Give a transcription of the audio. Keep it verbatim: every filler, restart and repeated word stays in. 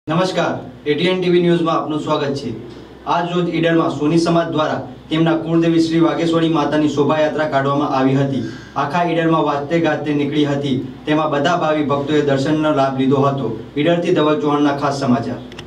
નમસ્કાર, ATN TV ન્યૂઝમાં આપનું સ્વાગત છે। આજ રોજ ઈડરમાં સોની સમાજ દ્વારા તેમના કુળદેવી શ્રી વાઘેશ્વરી માતાની શોભાયાત્રા કાઢવામાં આવી હતી। આખા ઈડરમાં વાજતે ગાજતે નીકળી હતી। તેમાં બધા ભાવિ ભક્તોએ દર્શનનો લાભ લીધો હતો। ઈડરથી ધવલ ચૌહાણના ખાસ સમાચાર।